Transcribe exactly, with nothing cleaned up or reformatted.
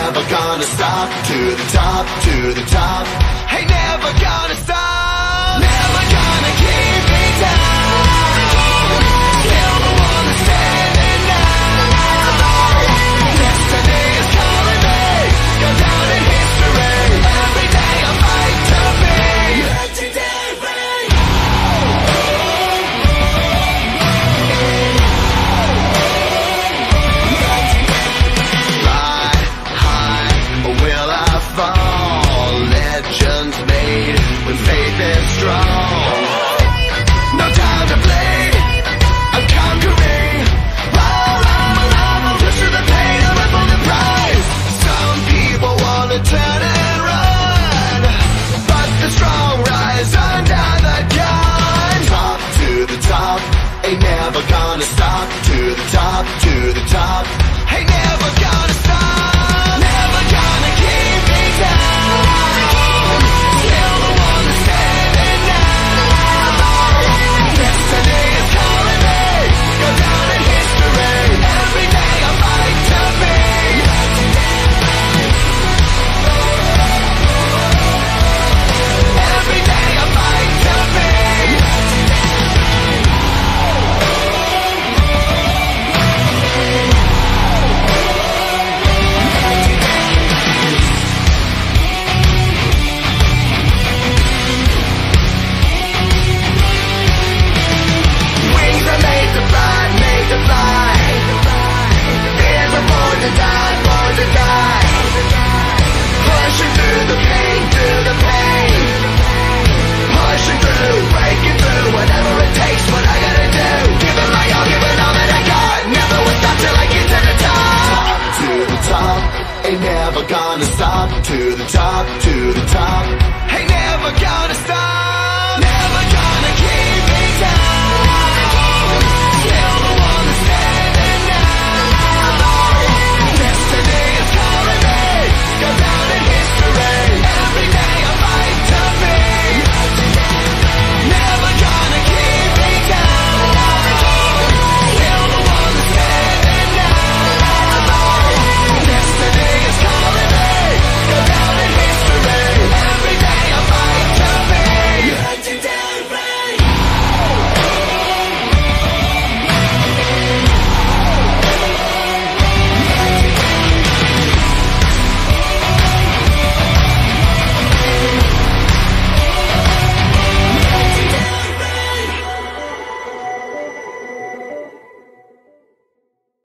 never gonna stop. To the top, to the top. Ain't never gonna stop. Never gonna keep me down. Still the one that's standing now. Destiny is calling me. Go down in history. Every day I fight to be legendary. Fly high, or will I fall? Legends made when faith is strong. No time to bleed. I'm conquering. Roll on, roll on, push through the pain and ripple the pride. Some people wanna turn and run, but the strong rise under the gun. Top to the top, ain't never gonna stop. To the top, to the top, ain't never gonna stop. Never gonna keep me down. Still the one that's standing now. Destiny is calling me. Go down in history. Every day I fight to be legendary. Every day I fight to be wings are made to fly, made to fly. Ears are born to die, born to die. Pushing through the pain, through the pain. Pushing through, breaking through, whatever it takes, what I gotta do. Giving my all, giving all that I got. Never will stop till I get to the top. To the top, ain't never gonna stop. To the top, to the top, ain't never gonna stop. Never gonna keep